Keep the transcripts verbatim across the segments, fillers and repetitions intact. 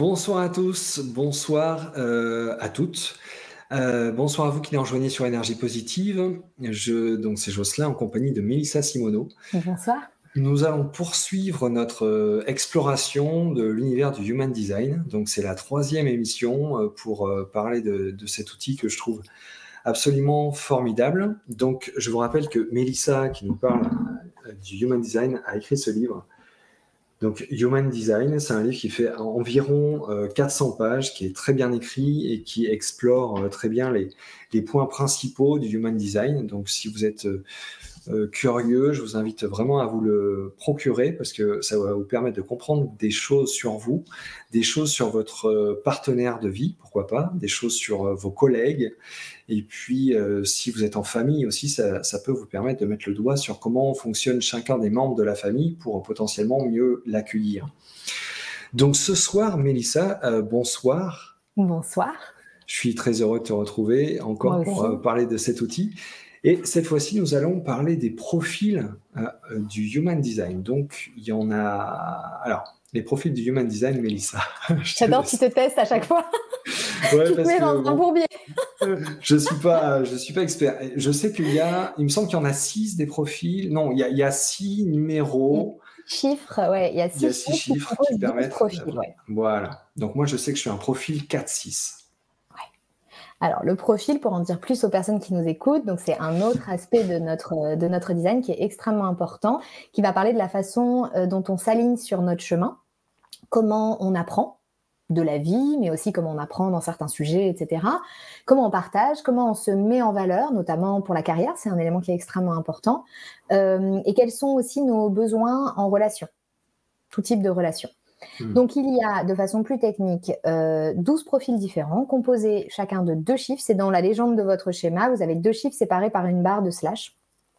Bonsoir à tous, bonsoir, heu, à toutes. Heu, bonsoir à vous qui nous rejoignez sur Énergie Positive. Je donc c'est Jocelyn en compagnie de Mélissa Simoneau. Bonsoir. Nous allons poursuivre notre, heu, exploration de l'univers du Human Design. Donc c'est la troisième émission, heu, pour, heu, parler de de cet outil que je trouve absolument formidable. Donc je vous rappelle que Mélissa, qui nous parle, heu, du Human Design, a écrit ce livre. Donc Human Design, c'est un livre qui fait environ euh, quatre cents pages, qui est très bien écrit et qui explore euh, très bien les, les points principaux du Human Design. Donc si vous êtes euh, euh, curieux, je vous invite vraiment à vous le procurer parce que ça va vous permettre de comprendre des choses sur vous, des choses sur votre euh, partenaire de vie, pourquoi pas, des choses sur euh, vos collègues. Et puis, euh, si vous êtes en famille aussi, ça, ça peut vous permettre de mettre le doigt sur comment fonctionne chacun des membres de la famille pour potentiellement mieux l'accueillir. Donc ce soir, Mélissa, euh, bonsoir. Bonsoir. Je suis très heureux de te retrouver encore Moi pour aussi. euh, parler de cet outil. Et cette fois-ci, nous allons parler des profils euh, euh, du Human Design. Donc, il y en a... Alors, les profils du Human Design, Mélissa. J'adore, tu te testes à chaque fois. Ouais, tu te parce mets que, dans un bon, bourbier. je suis pas, je suis pas expert. Je sais qu'il y a, il me semble qu'il y en a six des profils. Non, il y a, il y a six numéros. Chiffres, ouais, il y a Il y a six six chiffres qui chiffres qui composent douze permettent profils. d'avoir. Ouais. Voilà. Donc moi, je sais que je suis un profil quatre six. Alors, le profil, pour en dire plus aux personnes qui nous écoutent, donc c'est un autre aspect de notre, de notre design qui est extrêmement important, qui va parler de la façon dont on s'aligne sur notre chemin, comment on apprend de la vie, mais aussi comment on apprend dans certains sujets, et cetera. Comment on partage, comment on se met en valeur, notamment pour la carrière, c'est un élément qui est extrêmement important, euh, et quels sont aussi nos besoins en relation, tout type de relation. Mmh. Donc, il y a, de façon plus technique, euh, douze profils différents, composés chacun de deux chiffres. C'est dans la légende de votre schéma, vous avez deux chiffres séparés par une barre de slash.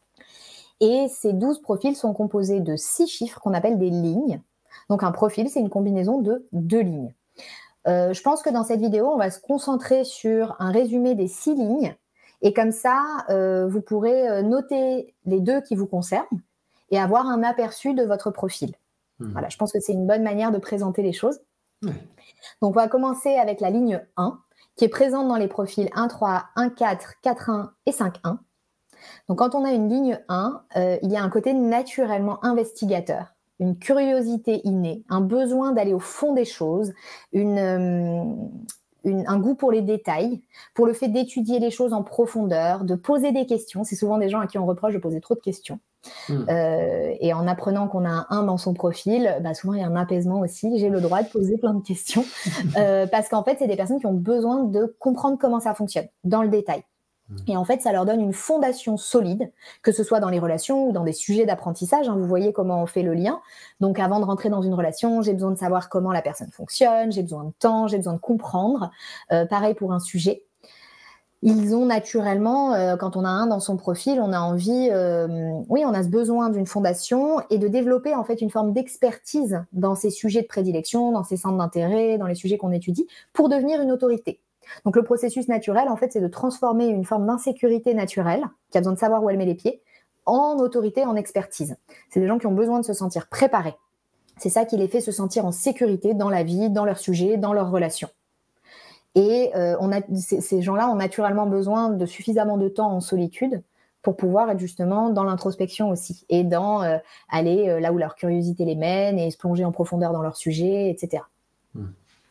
Et ces douze profils sont composés de six chiffres qu'on appelle des lignes. Donc, un profil, c'est une combinaison de deux lignes. Euh, je pense que dans cette vidéo, on va se concentrer sur un résumé des six lignes. Et comme ça, euh, vous pourrez noter les deux qui vous concernent et avoir un aperçu de votre profil. Mmh. Voilà, je pense que c'est une bonne manière de présenter les choses. Mmh. Donc, on va commencer avec la ligne un, qui est présente dans les profils un trois, un quatre, quatre un et cinq un. Donc, quand on a une ligne un, euh, il y a un côté naturellement investigateur, une curiosité innée, un besoin d'aller au fond des choses, une, euh, une, un goût pour les détails, pour le fait d'étudier les choses en profondeur, de poser des questions. C'est souvent des gens à qui on reproche de poser trop de questions. Mmh. Euh, et en apprenant qu'on a un un dans son profil, bah souvent il y a un apaisement aussi. J'ai le droit de poser plein de questions euh, parce qu'en fait, c'est des personnes qui ont besoin de comprendre comment ça fonctionne dans le détail. Et en fait, ça leur donne une fondation solide, que ce soit dans les relations ou dans des sujets d'apprentissage. Hein, vous voyez comment on fait le lien. Donc, avant de rentrer dans une relation, j'ai besoin de savoir comment la personne fonctionne, j'ai besoin de temps, j'ai besoin de comprendre. Euh, pareil pour un sujet. Ils ont naturellement, euh, quand on a un dans son profil, on a envie, euh, oui, on a ce besoin d'une fondation et de développer en fait une forme d'expertise dans ces sujets de prédilection, dans ces centres d'intérêt, dans les sujets qu'on étudie, pour devenir une autorité. Donc, le processus naturel, en fait, c'est de transformer une forme d'insécurité naturelle, qui a besoin de savoir où elle met les pieds, en autorité, en expertise. C'est des gens qui ont besoin de se sentir préparés. C'est ça qui les fait se sentir en sécurité dans la vie, dans leur sujet, dans leurs relations. Et euh, on a, ces, ces gens-là ont naturellement besoin de suffisamment de temps en solitude pour pouvoir être justement dans l'introspection aussi, et dans euh, aller euh, là où leur curiosité les mène, et se plonger en profondeur dans leur sujet, et cetera. Mmh.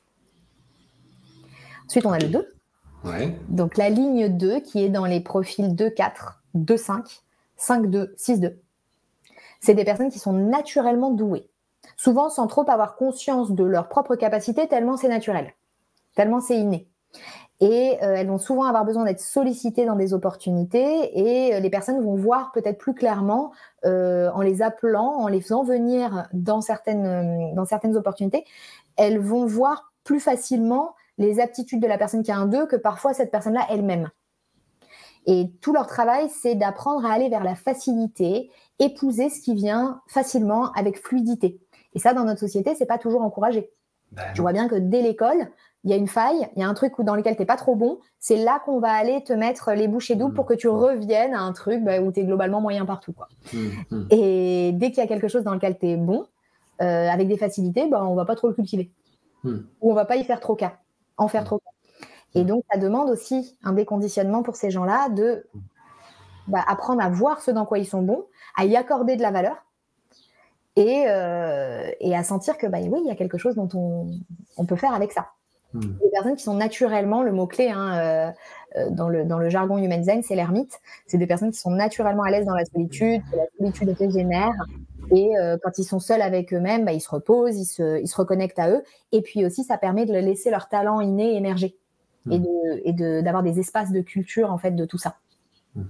Ensuite, on a le deux. Ouais. Donc, la ligne deux qui est dans les profils deux quatre, deux cinq, cinq deux, six deux. C'est des personnes qui sont naturellement douées. Souvent sans trop avoir conscience de leur propre capacité, tellement c'est naturel, tellement c'est inné. Et euh, elles vont souvent avoir besoin d'être sollicitées dans des opportunités, et euh, les personnes vont voir peut-être plus clairement euh, en les appelant, en les faisant venir dans certaines, euh, dans certaines opportunités. Elles vont voir plus facilement les aptitudes de la personne qui a un deux que parfois cette personne-là elle-même. Et tout leur travail, c'est d'apprendre à aller vers la facilité, épouser ce qui vient facilement avec fluidité. Et ça, dans notre société, c'est pas toujours encouragé. Ben tu vois bien que dès l'école, il y a une faille, il y a un truc dans lequel tu n'es pas trop bon, c'est là qu'on va aller te mettre les bouchées doubles pour que tu reviennes à un truc bah, où tu es globalement moyen partout, quoi. Mmh. Et dès qu'il y a quelque chose dans lequel tu es bon, euh, avec des facilités, bah, on ne va pas trop le cultiver. mmh. où on va pas y faire trop cas, en faire trop cas. Et donc, ça demande aussi un déconditionnement pour ces gens-là de bah, apprendre à voir ce dans quoi ils sont bons, à y accorder de la valeur et, euh, et à sentir que, bah, oui, il y a quelque chose dont on, on peut faire avec ça. Mmh. Les personnes qui sont naturellement, le mot-clé hein, euh, dans, le, dans le jargon Human Design, c'est l'ermite. C'est des personnes qui sont naturellement à l'aise dans la solitude, que la solitude régénère. Et euh, quand ils sont seuls avec eux-mêmes, bah, ils se reposent, ils se, ils se reconnectent à eux. Et puis aussi, ça permet de laisser leur talent inné émerger mmh. et, de, et de, d'avoir des espaces de culture en fait, de tout ça. Mmh.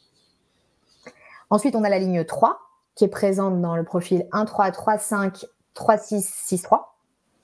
Ensuite, on a la ligne trois qui est présente dans le profil un trois, trois cinq, trois six, six trois.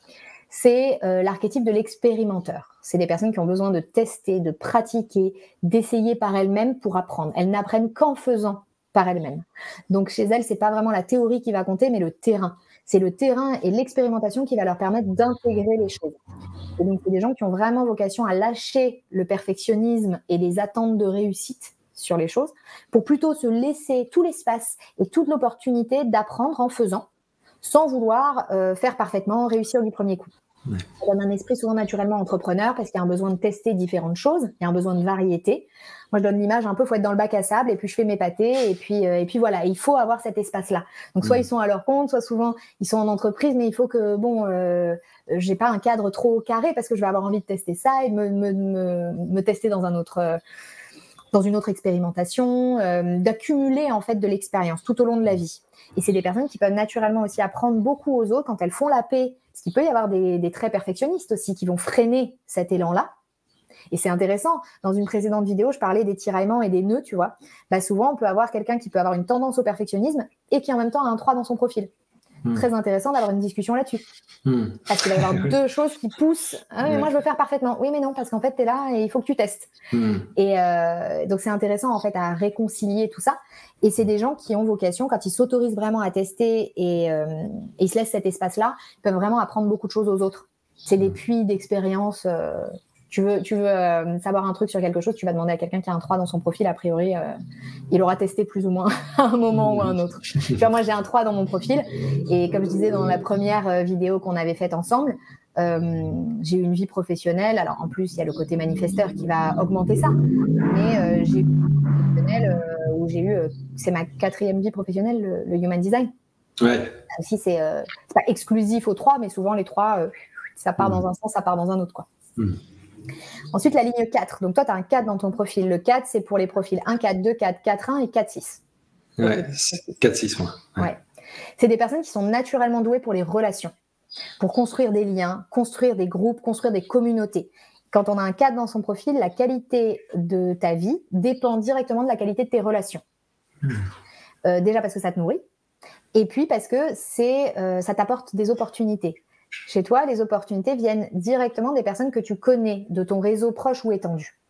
C'est euh, l'archétype de l'expérimenteur. C'est des personnes qui ont besoin de tester, de pratiquer, d'essayer par elles-mêmes pour apprendre. Elles n'apprennent qu'en faisant par elles-mêmes. Donc chez elles, c'est pas vraiment la théorie qui va compter, mais le terrain. C'est le terrain et l'expérimentation qui va leur permettre d'intégrer les choses. Et donc c'est des gens qui ont vraiment vocation à lâcher le perfectionnisme et les attentes de réussite sur les choses, pour plutôt se laisser tout l'espace et toute l'opportunité d'apprendre en faisant, sans vouloir euh, faire parfaitement, réussir du premier coup. Ouais. Ça donne un esprit souvent naturellement entrepreneur parce qu'il y a un besoin de tester différentes choses, il y a un besoin de variété. Moi, je donne l'image un peu, il faut être dans le bac à sable et puis je fais m'épater et puis, euh, et puis voilà, il faut avoir cet espace-là. Donc, soit mmh. ils sont à leur compte, soit souvent ils sont en entreprise, mais il faut que, bon, euh, j'ai pas un cadre trop carré parce que je vais avoir envie de tester ça et me, me, me, me tester dans un autre... Euh, dans une autre expérimentation, euh, d'accumuler en fait de l'expérience tout au long de la vie. Et c'est des personnes qui peuvent naturellement aussi apprendre beaucoup aux autres quand elles font la paix, parce qu'il peut y avoir des, des traits perfectionnistes aussi qui vont freiner cet élan-là. Et c'est intéressant, dans une précédente vidéo, je parlais des tiraillements et des nœuds, tu vois. Bah souvent, on peut avoir quelqu'un qui peut avoir une tendance au perfectionnisme et qui en même temps a un trois dans son profil. Mmh. Très intéressant d'avoir une discussion là-dessus. Mmh. Parce qu'il va y avoir deux choses qui poussent. Ah, mais ouais. Moi, je veux faire parfaitement. Oui, mais non, parce qu'en fait, tu es là et il faut que tu testes. Mmh. Et euh, donc, c'est intéressant en fait à réconcilier tout ça. Et c'est des gens qui ont vocation, quand ils s'autorisent vraiment à tester et, euh, et ils se laissent cet espace-là, ils peuvent vraiment apprendre beaucoup de choses aux autres. C'est des puits d'expérience. Euh, tu veux, tu veux euh, savoir un truc sur quelque chose, tu vas demander à quelqu'un qui a un trois dans son profil, a priori, euh, il aura testé plus ou moins à un moment ou à un autre. Tu vois, moi, j'ai un trois dans mon profil et comme je disais dans la première vidéo qu'on avait faite ensemble, euh, j'ai eu une vie professionnelle. Alors, en plus, il y a le côté manifesteur qui va augmenter ça. Mais euh, j'ai eu une vie professionnelle euh, où j'ai eu, euh, c'est ma quatrième vie professionnelle, le, le Human Design. Ouais. Aussi, c'est, euh, c'est pas exclusif aux trois, mais souvent, les trois, euh, ça part mmh. dans un sens, ça part dans un autre, quoi. Mmh. Ensuite, la ligne quatre. Donc, toi, tu as un quatre dans ton profil. Le quatre, c'est pour les profils un quatre, deux quatre, quatre un et quatre six. Ouais, quatre six, moi. Ouais. Ouais. C'est des personnes qui sont naturellement douées pour les relations, pour construire des liens, construire des groupes, construire des communautés. Quand on a un quatre dans son profil, la qualité de ta vie dépend directement de la qualité de tes relations. Mmh. Euh, déjà parce que ça te nourrit, et puis parce que c'est, euh, ça t'apporte des opportunités. Chez toi, les opportunités viennent directement des personnes que tu connais, de ton réseau proche ou étendu,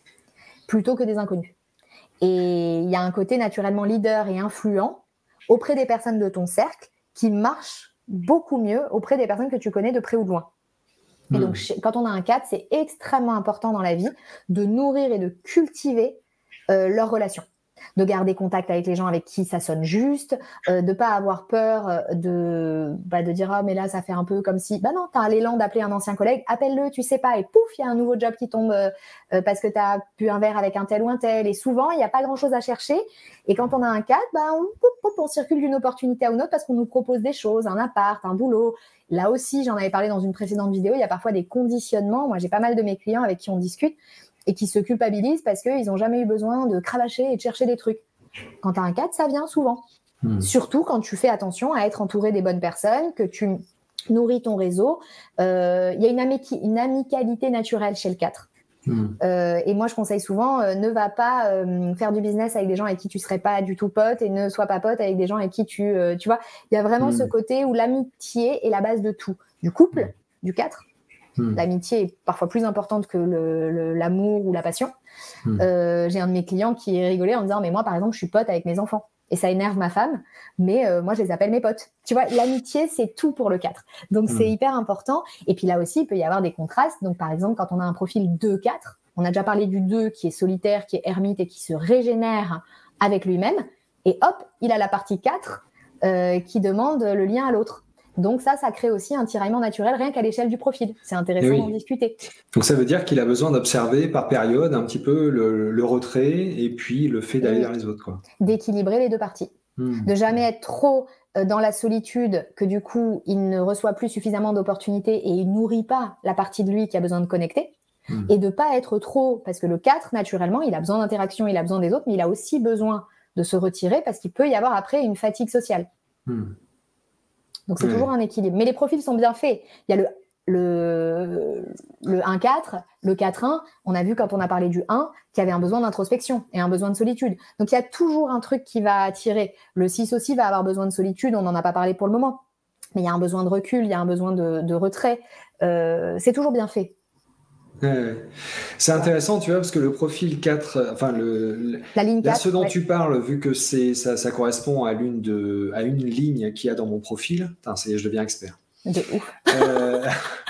plutôt que des inconnus. Et il y a un côté naturellement leader et influent auprès des personnes de ton cercle qui marche beaucoup mieux auprès des personnes que tu connais de près ou de loin. Et mmh. donc, quand on a un quatre, c'est extrêmement important dans la vie de nourrir et de cultiver euh, leurs relations. De garder contact avec les gens avec qui ça sonne juste, euh, de pas avoir peur de, bah, de dire « Ah, mais là, ça fait un peu comme si… » Bah non, tu as l'élan d'appeler un ancien collègue, appelle-le, tu sais pas, et pouf, il y a un nouveau job qui tombe euh, parce que tu as bu un verre avec un tel ou un tel. Et souvent, il n'y a pas grand-chose à chercher. Et quand on a un cadre, bah, on, pouf, pouf, on circule d'une opportunité à une autre parce qu'on nous propose des choses, un appart, un boulot. Là aussi, j'en avais parlé dans une précédente vidéo, il y a parfois des conditionnements. Moi, j'ai pas mal de mes clients avec qui on discute et qui se culpabilisent parce qu'ils n'ont jamais eu besoin de cravacher et de chercher des trucs. Quand tu as un quatre, ça vient souvent. Mmh. Surtout quand tu fais attention à être entouré des bonnes personnes, que tu nourris ton réseau. Il euh, y a une, amici- une amicalité naturelle chez le quatre. Mmh. Euh, et moi, je conseille souvent, euh, ne va pas euh, faire du business avec des gens avec qui tu ne serais pas du tout pote et ne sois pas pote avec des gens avec qui tu… Euh, tu vois, il y a vraiment mmh. ce côté où l'amitié est la base de tout. Du couple, mmh. du quatre. Mmh. L'amitié est parfois plus importante que le, le, l'amour ou la passion. Mmh. Euh, j'ai un de mes clients qui rigolait en me disant « Mais moi, par exemple, je suis pote avec mes enfants. Et ça énerve ma femme, mais euh, moi, je les appelle mes potes. » Tu vois, l'amitié, c'est tout pour le quatre. Donc, mmh. c'est hyper important. Et puis là aussi, il peut y avoir des contrastes. Donc, par exemple, quand on a un profil deux quatre, on a déjà parlé du deux qui est solitaire, qui est ermite et qui se régénère avec lui-même. Et hop, il a la partie quatre euh, qui demande le lien à l'autre. Donc ça, ça crée aussi un tiraillement naturel rien qu'à l'échelle du profil. C'est intéressant oui. d'en discuter. Donc ça veut dire qu'il a besoin d'observer par période un petit peu le, le retrait et puis le fait d'aller vers les autres, quoi. D'équilibrer les deux parties. Mmh. De jamais être trop dans la solitude, que du coup, il ne reçoit plus suffisamment d'opportunités et il nourrit pas la partie de lui qui a besoin de connecter. Mmh. Et de pas être trop, parce que le quatre, naturellement, il a besoin d'interaction, il a besoin des autres, mais il a aussi besoin de se retirer parce qu'il peut y avoir après une fatigue sociale. Mmh. Donc, c'est ouais. toujours un équilibre. Mais les profils sont bien faits. Il y a le, le, le un quatre, le quatre un. On a vu quand on a parlé du un qu'il y avait un besoin d'introspection et un besoin de solitude. Donc, il y a toujours un truc qui va attirer. Le six aussi va avoir besoin de solitude. On n'en a pas parlé pour le moment. Mais il y a un besoin de recul, il y a un besoin de, de retrait. Euh, c'est toujours bien fait. Ouais. C'est intéressant, tu vois, parce que le profil quatre, enfin le, le la ligne quatre, là, ce dont ouais. tu parles, vu que c'est ça, ça correspond à l'une de à une ligne qu'il y a dans mon profil. Putain, c'est, je deviens expert. De ouf. Euh,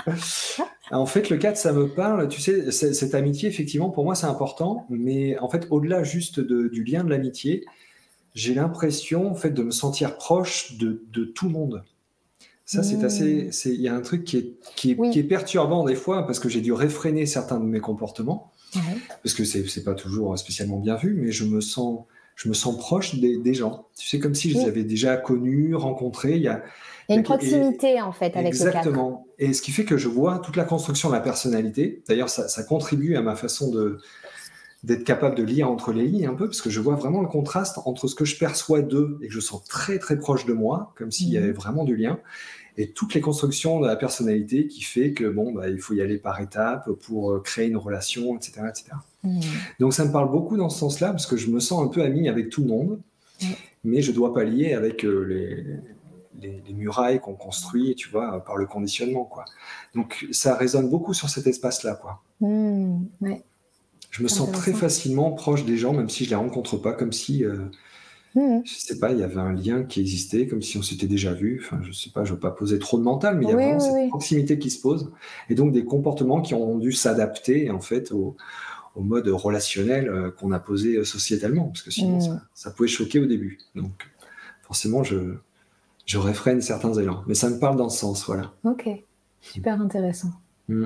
en fait, le quatre, ça me parle. Tu sais, c'est, cette amitié, effectivement, pour moi, c'est important. Mais en fait, au-delà juste de, du lien de l'amitié, j'ai l'impression, en fait, de me sentir proche de, de tout le monde. Ça, c'est assez. Il y a un truc qui est, qui, est, oui. qui est perturbant des fois parce que j'ai dû réfréner certains de mes comportements ouais. parce que c'est c'est pas toujours spécialement bien vu, mais je me sens je me sens proche des, des gens. Tu sais, comme si je les avais déjà connus, rencontrés. Il y a, il y a une proximité et, en fait avec exactement. le quatre. Exactement. Et ce qui fait que je vois toute la construction de la personnalité. D'ailleurs, ça, ça contribue à ma façon de d'être capable de lire entre les lignes un peu, parce que je vois vraiment le contraste entre ce que je perçois d'eux et que je sens très très proche de moi, comme s'il mmh. y avait vraiment du lien, et toutes les constructions de la personnalité qui fait que bon, bah, il faut y aller par étapes pour créer une relation, et cetera, et cetera. Mmh. Donc ça me parle beaucoup dans ce sens-là, parce que je me sens un peu ami avec tout le monde, mmh. mais je ne dois pas lier avec euh, les, les, les murailles qu'on construit, tu vois, par le conditionnement, quoi. Donc ça résonne beaucoup sur cet espace-là, quoi. Mmh. Ouais. Je me sens très facilement proche des gens, même si je les rencontre pas, comme si, euh, mmh. je sais pas, il y avait un lien qui existait, comme si on s'était déjà vu. Enfin, je sais pas, je veux pas poser trop de mental, mais il y a oui, vraiment oui, cette oui. proximité qui se pose, et donc des comportements qui ont dû s'adapter en fait au, au mode relationnel euh, qu'on a posé sociétalement, parce que sinon mmh. ça, ça pouvait choquer au début. Donc forcément, je, je réfrène certains élans, mais ça me parle dans ce sens, voilà. Ok, super intéressant. Mmh.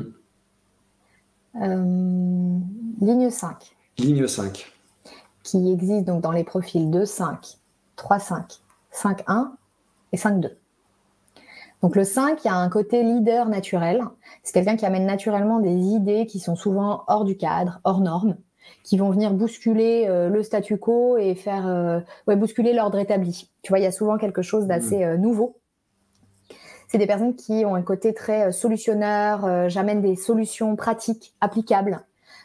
Euh, ligne cinq. Ligne cinq. Qui existe donc dans les profils deux cinq, trois cinq, cinq un et cinq deux. Donc le cinq, il y a un côté leader naturel. C'est quelqu'un qui amène naturellement des idées qui sont souvent hors du cadre, hors normes, qui vont venir bousculer euh, le statu quo et faire euh, ouais, bousculer l'ordre établi. Tu vois, il y a souvent quelque chose d'assez euh, nouveau. C'est des personnes qui ont un côté très solutionneur, euh, j'amène des solutions pratiques, applicables.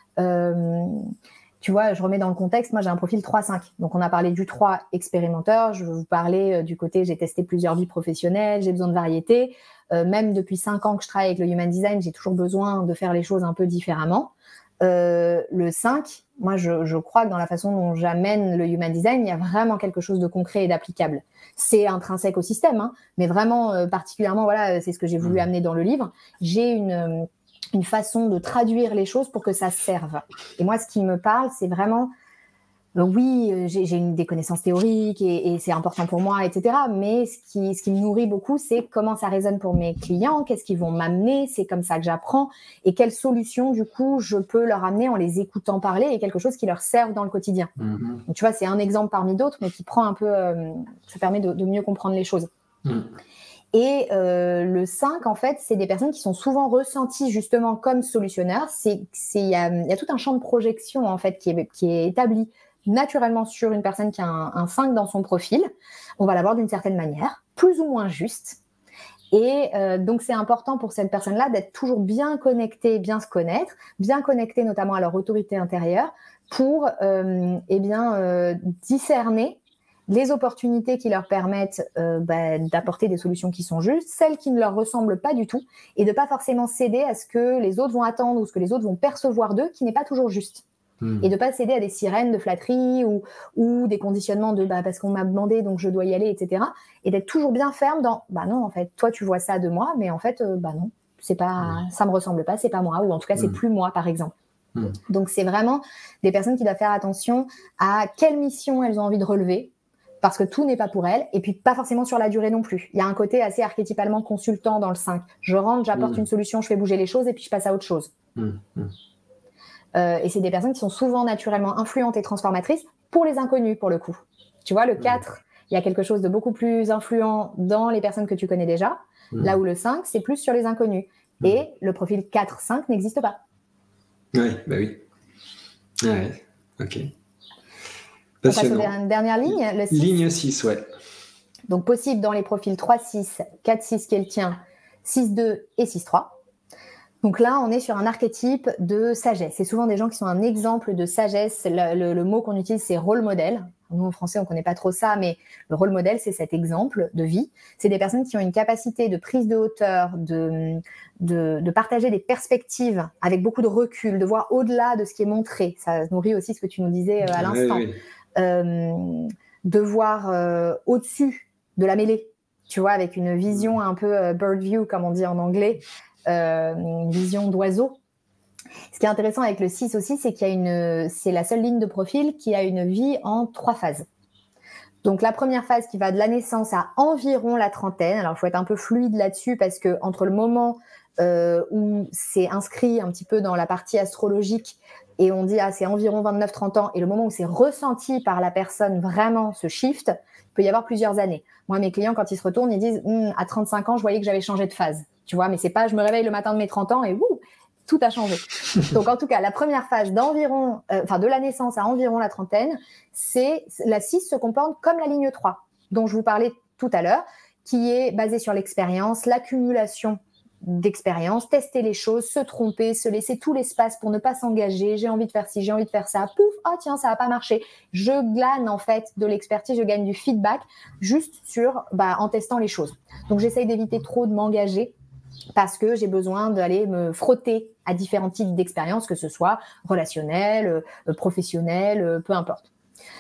Euh, tu vois, je remets dans le contexte, moi j'ai un profil trois cinq. Donc on a parlé du trois expérimenteur, je vais vous parler euh, du côté j'ai testé plusieurs vies professionnelles, j'ai besoin de variété. Euh, même depuis cinq ans que je travaille avec le Human Design, j'ai toujours besoin de faire les choses un peu différemment. Euh, le cinq, moi je, je crois que dans la façon dont j'amène le Human Design, il y a vraiment quelque chose de concret et d'applicable. C'est intrinsèque au système, hein, mais vraiment euh, particulièrement, voilà, c'est ce que j'ai voulu amener dans le livre. J'ai une, euh, une façon de traduire les choses pour que ça serve. Et moi, ce qui me parle, c'est vraiment, euh, oui, j'ai, j'ai une, des connaissances théoriques et, et c'est important pour moi, et cetera. Mais ce qui, ce qui me nourrit beaucoup, c'est comment ça résonne pour mes clients, qu'est-ce qu'ils vont m'amener, c'est comme ça que j'apprends et quelles solutions, du coup, je peux leur amener en les écoutant parler et quelque chose qui leur serve dans le quotidien. Mm-hmm. Donc, tu vois, c'est un exemple parmi d'autres, mais qui prend un peu, euh, ça permet de, de mieux comprendre les choses. Mm. Et euh, le cinq, en fait, c'est des personnes qui sont souvent ressenties justement comme solutionneurs. C'est, c'est, il y a, il y a tout un champ de projection, en fait, qui est, qui est établi naturellement sur une personne qui a un, un cinq dans son profil. On va l'avoir d'une certaine manière, plus ou moins juste. Et euh, donc, c'est important pour cette personne-là d'être toujours bien connectée, bien se connaître, bien connectée notamment à leur autorité intérieure pour euh, eh bien, euh, discerner les opportunités qui leur permettent euh, bah, d'apporter des solutions qui sont justes, celles qui ne leur ressemblent pas du tout, et de ne pas forcément céder à ce que les autres vont attendre ou ce que les autres vont percevoir d'eux, qui n'est pas toujours juste. Mmh. Et de ne pas céder à des sirènes de flatterie ou, ou des conditionnements de bah, « parce qu'on m'a demandé, donc je dois y aller », et cetera. Et d'être toujours bien ferme dans « bah non, en fait, toi tu vois ça de moi, mais en fait, euh, bah non, c'est pas, mmh. ça me ressemble pas, c'est pas moi, ou en tout cas, c'est mmh. plus moi, par exemple. Mmh. » Donc, c'est vraiment des personnes qui doivent faire attention à quelle mission elles ont envie de relever, parce que tout n'est pas pour elle, et puis pas forcément sur la durée non plus. Il y a un côté assez archétypalement consultant dans le cinq. Je rentre, j'apporte mmh. une solution, je fais bouger les choses, et puis je passe à autre chose. Mmh. Mmh. Euh, et c'est des personnes qui sont souvent naturellement influentes et transformatrices pour les inconnus, pour le coup. Tu vois, le quatre, il y a quelque chose de beaucoup plus influent dans les personnes que tu connais déjà, mmh. là où le cinq, c'est plus sur les inconnus. Mmh. Et le profil quatre cinq n'existe pas. Oui, bah oui. Ouais, ok. On passe aux dernières lignes, le six. Ligne six, ouais. Donc, possible dans les profils trois six, quatre six qui est le tien, six deux et six trois. Donc là, on est sur un archétype de sagesse. C'est souvent des gens qui sont un exemple de sagesse. Le, le, le mot qu'on utilise, c'est rôle modèle. Nous, en français, on ne connaît pas trop ça, mais le rôle modèle, c'est cet exemple de vie. C'est des personnes qui ont une capacité de prise de hauteur, de, de, de partager des perspectives avec beaucoup de recul, de voir au-delà de ce qui est montré. Ça nourrit aussi ce que tu nous disais euh, à l'instant. Oui, oui. Euh, de voir euh, au-dessus de la mêlée, tu vois, avec une vision un peu euh, bird view, comme on dit en anglais, euh, une vision d'oiseau. Ce qui est intéressant avec le six aussi, c'est qu'il y a une, c'est la seule ligne de profil qui a une vie en trois phases. Donc la première phase qui va de la naissance à environ la trentaine. Alors il faut être un peu fluide là-dessus parce que entre le moment euh, où c'est inscrit un petit peu dans la partie astrologique et on dit ah c'est environ vingt-neuf trente ans et le moment où c'est ressenti par la personne vraiment ce shift, il peut y avoir plusieurs années. Moi mes clients quand ils se retournent ils disent hm, à trente-cinq ans je voyais que j'avais changé de phase. Tu vois, mais c'est pas je me réveille le matin de mes trente ans et wouh, tout a changé. Donc, en tout cas, la première phase d'environ, euh, enfin, de la naissance à environ la trentaine, c'est la six se comporte comme la ligne trois, dont je vous parlais tout à l'heure, qui est basée sur l'expérience, l'accumulation d'expérience, tester les choses, se tromper, se laisser tout l'espace pour ne pas s'engager. J'ai envie de faire ci, j'ai envie de faire ça. Pouf, ah oh, tiens, ça n'a pas marché. Je glane en fait de l'expertise, je gagne du feedback juste sur, bah, en testant les choses. Donc, j'essaye d'éviter trop de m'engager parce que j'ai besoin d'aller me frotter à différents types d'expériences, que ce soit relationnelles, euh, professionnelles, euh, peu importe.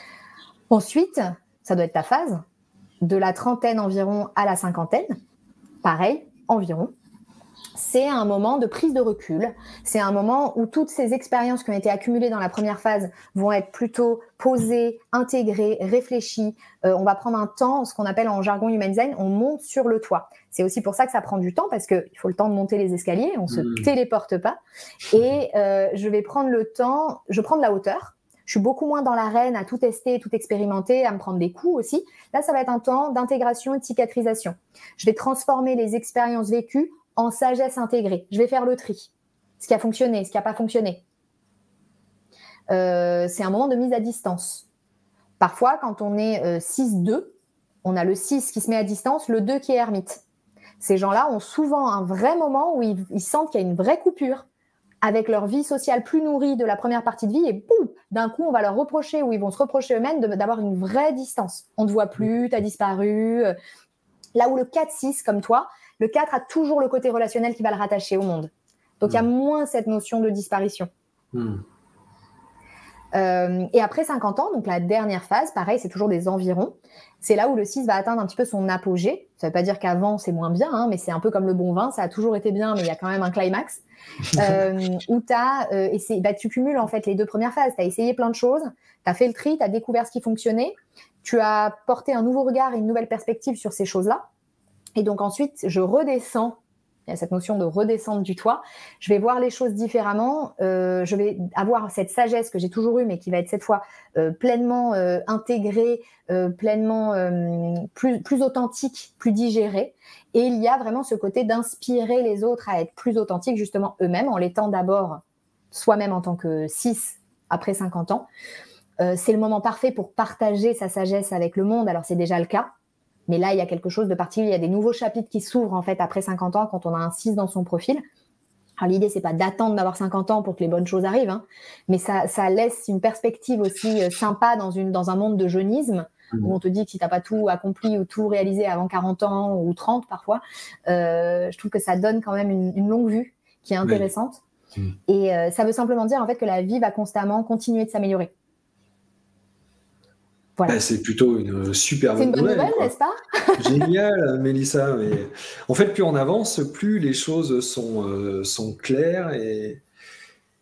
Ensuite, ça doit être ta phase, de la trentaine environ à la cinquantaine, pareil, environ. C'est un moment de prise de recul, c'est un moment où toutes ces expériences qui ont été accumulées dans la première phase vont être plutôt posées, intégrées, réfléchies. Euh, on va prendre un temps, ce qu'on appelle en jargon Human Design, on monte sur le toit. C'est aussi pour ça que ça prend du temps, parce qu'il faut le temps de monter les escaliers, on ne se mmh. téléporte pas. Et euh, je vais prendre le temps, je prends de la hauteur. Je suis beaucoup moins dans l'arène à tout tester, tout expérimenter, à me prendre des coups aussi. Là, ça va être un temps d'intégration et de cicatrisation. Je vais transformer les expériences vécues en sagesse intégrée. Je vais faire le tri. Ce qui a fonctionné, ce qui n'a pas fonctionné. Euh, c'est un moment de mise à distance. Parfois, quand on est euh, six deux, on a le six qui se met à distance, le deux qui est ermite. Ces gens-là ont souvent un vrai moment où ils, ils sentent qu'il y a une vraie coupure avec leur vie sociale plus nourrie de la première partie de vie et boum, d'un coup, on va leur reprocher ou ils vont se reprocher eux-mêmes de, d'avoir une vraie distance. On ne te voit plus, tu as disparu. Là où le quatre six, comme toi, le quatre a toujours le côté relationnel qui va le rattacher au monde. Donc, il mmh. y a moins cette notion de disparition. Mmh. Euh, et après cinquante ans, donc la dernière phase, pareil, c'est toujours des environs. C'est là où le six va atteindre un petit peu son apogée. Ça ne veut pas dire qu'avant, c'est moins bien, hein, mais c'est un peu comme le bon vin. Ça a toujours été bien, mais il y a quand même un climax. Euh, où t'as, euh, essayé, bah, tu cumules en fait les deux premières phases. Tu as essayé plein de choses, tu as fait le tri, tu as découvert ce qui fonctionnait. Tu as porté un nouveau regard et une nouvelle perspective sur ces choses-là. Et donc ensuite, je redescends, il y a cette notion de redescendre du toit, je vais voir les choses différemment, euh, je vais avoir cette sagesse que j'ai toujours eue, mais qui va être cette fois euh, pleinement euh, intégrée, euh, pleinement euh, plus, plus authentique, plus digérée. Et il y a vraiment ce côté d'inspirer les autres à être plus authentiques, justement eux-mêmes, en l'étant d'abord soi-même en tant que six après cinquante ans. Euh, c'est le moment parfait pour partager sa sagesse avec le monde, alors c'est déjà le cas. Mais là, il y a quelque chose de particulier. Il y a des nouveaux chapitres qui s'ouvrent en fait après cinquante ans quand on a un six dans son profil. Alors l'idée, c'est pas d'attendre d'avoir cinquante ans pour que les bonnes choses arrivent, hein, mais ça, ça laisse une perspective aussi euh, sympa dans, une, dans un monde de jeunisme mmh. où on te dit que si t'as pas tout accompli ou tout réalisé avant quarante ans ou trente parfois, euh, je trouve que ça donne quand même une, une longue vue qui est intéressante. Oui. Mmh. Et euh, ça veut simplement dire en fait que la vie va constamment continuer de s'améliorer. Voilà. Ben, c'est plutôt une super bonne nouvelle. C'est une bonne nouvelle, n'est-ce pas? Génial, Mélissa. Mais en fait, plus on avance, plus les choses sont, euh, sont claires et,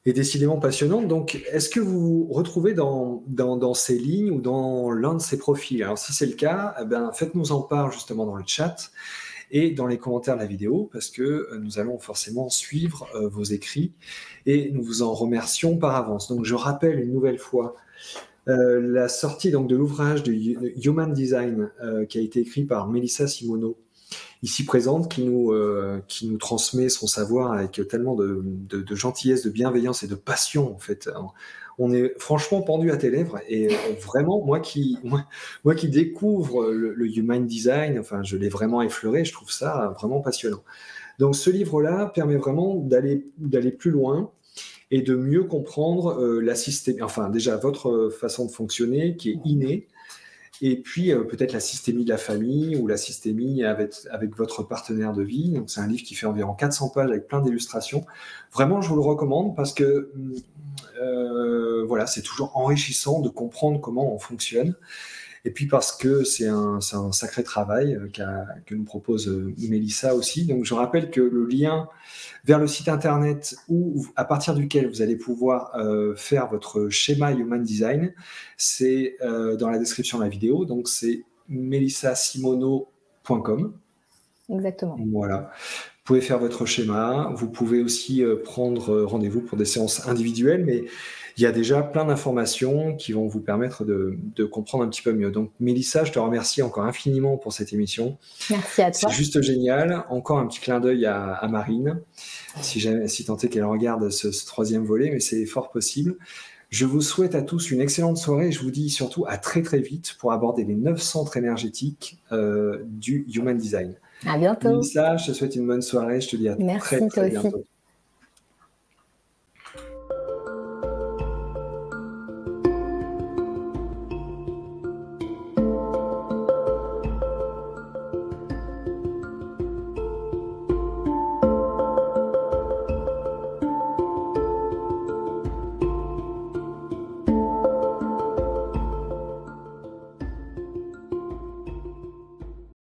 est décidément passionnante. Donc, est-ce que vous vous retrouvez dans, dans, dans ces lignes ou dans l'un de ces profils? Alors, si c'est le cas, eh ben, faites-nous en part justement dans le chat et dans les commentaires de la vidéo, parce que nous allons forcément suivre euh, vos écrits et nous vous en remercions par avance. Donc, je rappelle une nouvelle fois euh, la sortie donc, de l'ouvrage de Human Design euh, qui a été écrit par Melissa Simoneau, ici présente, qui nous, euh, qui nous transmet son savoir avec tellement de, de, de gentillesse, de bienveillance et de passion, en fait. On est franchement pendu à tes lèvres et vraiment, moi qui, moi, moi qui découvre le, le Human Design, enfin, je l'ai vraiment effleuré, je trouve ça vraiment passionnant. Donc, ce livre-là permet vraiment d'aller, d'aller plus loin et de mieux comprendre euh, la systémie, enfin, déjà, votre façon de fonctionner qui est innée, et puis euh, peut-être la systémie de la famille ou la systémie avec, avec votre partenaire de vie. Donc, c'est un livre qui fait environ quatre cents pages avec plein d'illustrations. Vraiment, je vous le recommande parce que euh, voilà, c'est toujours enrichissant de comprendre comment on fonctionne. Et puis parce que c'est un, c'est un sacré travail euh, qu'a, que nous propose euh, Melissa aussi. Donc, je rappelle que le lien vers le site internet où, à partir duquel vous allez pouvoir euh, faire votre schéma Human Design, c'est euh, dans la description de la vidéo. Donc, c'est melissa simoneau point com. Exactement. Voilà. Vous pouvez faire votre schéma. Vous pouvez aussi euh, prendre rendez-vous pour des séances individuelles, mais il y a déjà plein d'informations qui vont vous permettre de, de comprendre un petit peu mieux. Donc, Melissa, je te remercie encore infiniment pour cette émission. Merci à toi. C'est juste génial. Encore un petit clin d'œil à, à Marine, si, si tant est qu'elle regarde ce, ce troisième volet, mais c'est fort possible. Je vous souhaite à tous une excellente soirée et je vous dis surtout à très très vite pour aborder les neuf centres énergétiques euh, du Human Design. À bientôt. Melissa, je te souhaite une bonne soirée. Je te dis à Merci, très très toi aussi. bientôt.